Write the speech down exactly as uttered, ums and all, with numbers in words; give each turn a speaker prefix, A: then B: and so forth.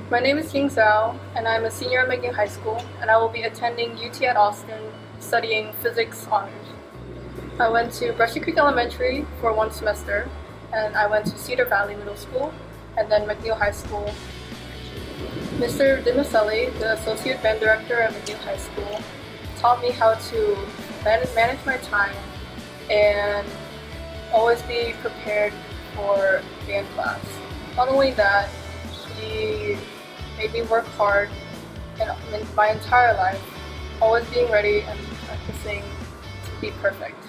A: My name is Ying Zhou, and I'm a senior at McNeil High School, and I will be attending U T at Austin studying physics honors. I went to Brushy Creek Elementary for one semester, and I went to Cedar Valley Middle School, and then McNeil High School. Mister Dimiceli, the Associate Band Director at McNeil High School, taught me how to manage my time and always be prepared for band class. Not only that, he made me work hard in my entire life, always being ready and practicing to be perfect.